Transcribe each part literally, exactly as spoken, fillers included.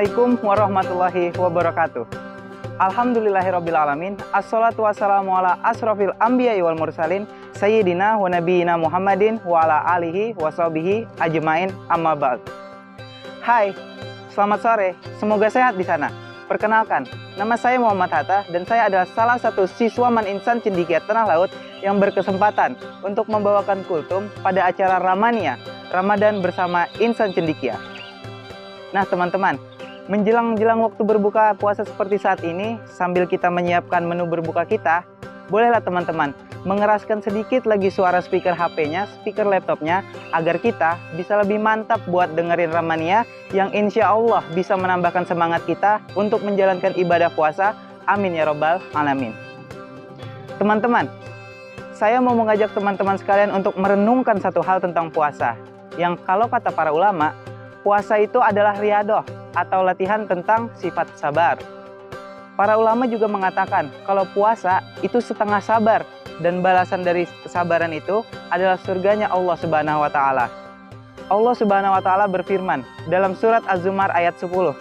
Assalamualaikum warahmatullahi wabarakatuh. Alhamdulillahirrabbilalamin. Assalatu wassalamu ala asrafil anbiya'i wal mursalin Sayyidina wa nabiyina Muhammadin wa ala alihi wa sahbihi ajmain amma ba'd. Hai, selamat sore, semoga sehat di sana. Perkenalkan, nama saya Muhammad Hatta dan saya adalah salah satu siswa Man Insan Cendekia Tanah Laut yang berkesempatan untuk membawakan kultum pada acara Ramania, Ramadan bersama Insan Cendekia. Nah teman-teman, menjelang-jelang waktu berbuka puasa seperti saat ini, sambil kita menyiapkan menu berbuka kita, bolehlah teman-teman mengeraskan sedikit lagi suara speaker H P-nya, speaker laptopnya, agar kita bisa lebih mantap buat dengerin Ramania yang insya Allah bisa menambahkan semangat kita untuk menjalankan ibadah puasa. Amin ya robbal alamin. Teman-teman, saya mau mengajak teman-teman sekalian untuk merenungkan satu hal tentang puasa, yang kalau kata para ulama, puasa itu adalah riadoh atau latihan tentang sifat sabar. Para ulama juga mengatakan kalau puasa itu setengah sabar dan balasan dari kesabaran itu adalah surganya Allah Subhanahu wa taala. Allah Subhanahu wa taala berfirman dalam surat Az-Zumar ayat sepuluh.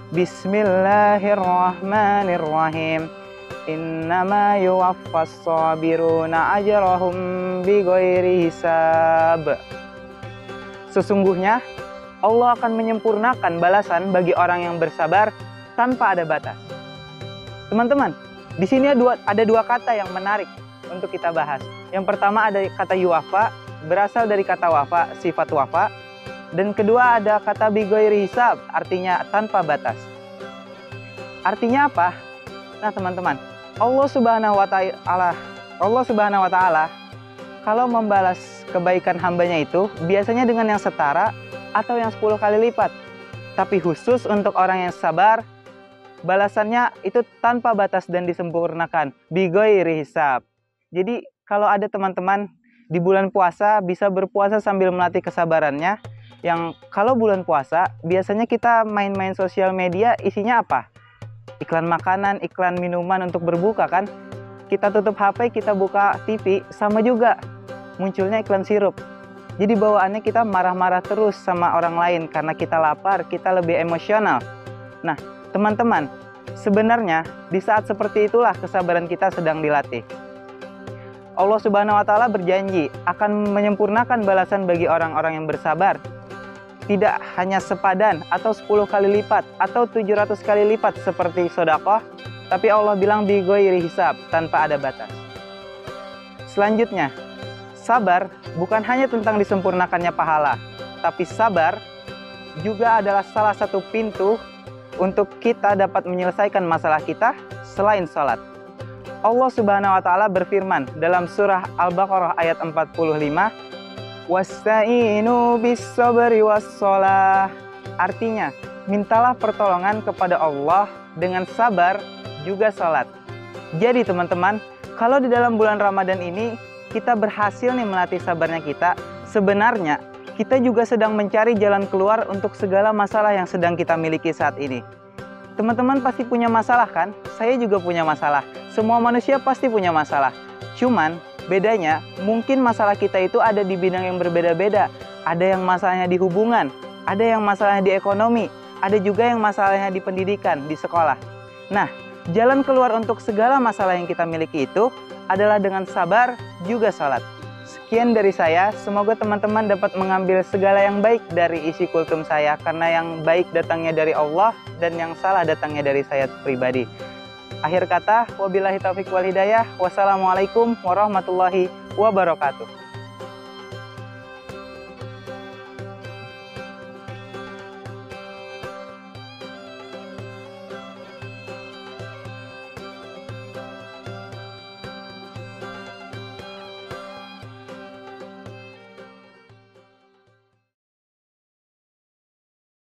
Bismillahirrahmanirrahim. Innama yuwaffas sabiruna ajrahum bighairi hisab. Sesungguhnya Allah akan menyempurnakan balasan bagi orang yang bersabar tanpa ada batas. Teman-teman, di sini ada dua, ada dua kata yang menarik untuk kita bahas. Yang pertama ada kata yuwafa, berasal dari kata wafa, sifat wafa. Dan kedua ada kata bighairi hisab, artinya tanpa batas. Artinya apa? Nah teman-teman, Allah Subhanahu wa taala, Allah Subhanahu wa taala kalau membalas kebaikan hambanya itu biasanya dengan yang setara atau yang sepuluh kali lipat. Tapi khusus untuk orang yang sabar, balasannya itu tanpa batas dan disempurnakan, bighairi hisab. Jadi kalau ada teman-teman di bulan puasa bisa berpuasa sambil melatih kesabarannya, yang kalau bulan puasa biasanya kita main-main sosial media, isinya apa? Iklan makanan, iklan minuman untuk berbuka kan? Kita tutup H P, kita buka T V, sama juga munculnya iklan sirup. Jadi bawaannya kita marah-marah terus sama orang lain karena kita lapar, kita lebih emosional. Nah, teman-teman, sebenarnya di saat seperti itulah kesabaran kita sedang dilatih. Allah Subhanahu wa taala berjanji akan menyempurnakan balasan bagi orang-orang yang bersabar. Tidak hanya sepadan atau sepuluh kali lipat atau tujuh ratus kali lipat seperti sedekah, tapi Allah bilang bighairi hisab, tanpa ada batas. Selanjutnya, sabar bukan hanya tentang disempurnakannya pahala, tapi sabar juga adalah salah satu pintu untuk kita dapat menyelesaikan masalah kita selain sholat. Allah Subhanahu wa taala berfirman dalam surah Al-Baqarah ayat empat puluh lima, "Wasta'inu bis-sabri was-shalah." Artinya, mintalah pertolongan kepada Allah dengan sabar juga sholat. Jadi teman-teman, kalau di dalam bulan Ramadan ini kita berhasil nih melatih sabarnya kita, sebenarnya kita juga sedang mencari jalan keluar untuk segala masalah yang sedang kita miliki saat ini. Teman-teman pasti punya masalah kan? Saya juga punya masalah. Semua manusia pasti punya masalah. Cuman bedanya mungkin masalah kita itu ada di bidang yang berbeda-beda. Ada yang masalahnya di hubungan, ada yang masalahnya di ekonomi, ada juga yang masalahnya di pendidikan, di sekolah. Nah, jalan keluar untuk segala masalah yang kita miliki itu adalah dengan sabar juga salat. Sekian dari saya, semoga teman-teman dapat mengambil segala yang baik dari isi kultum saya, karena yang baik datangnya dari Allah dan yang salah datangnya dari saya pribadi. Akhir kata, wabillahi taufiq wal hidayah. Wassalamualaikum warahmatullahi wabarakatuh.